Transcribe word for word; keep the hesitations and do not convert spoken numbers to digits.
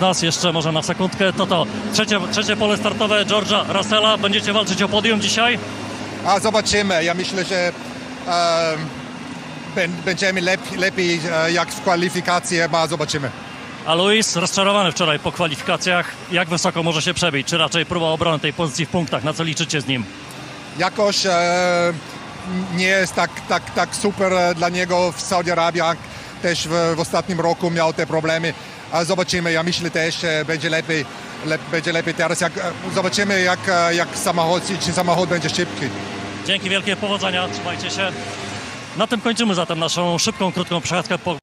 nas jeszcze może na sekundkę, to to trzecie, trzecie pole startowe George'a Russella. Będziecie walczyć o podium dzisiaj? A zobaczymy. Ja myślę, że e, będziemy lepiej, lepiej e, jak w kwalifikacje, a zobaczymy. A Lewis rozczarowany wczoraj po kwalifikacjach. Jak wysoko może się przebić? Czy raczej próba obrony tej pozycji w punktach? Na co liczycie z nim? Jakoś e, nie jest tak, tak, tak super dla niego w Saudi Arabii. Też w, w ostatnim roku miał te problemy. A zobaczymy. Ja myślę też, że będzie lepiej, lep, będzie lepiej teraz. Jak, zobaczymy, jak, jak samochód, czy samochód będzie szybki. Dzięki wielkie, powodzenia, trzymajcie się. Na tym kończymy zatem naszą szybką, krótką przechadzkę po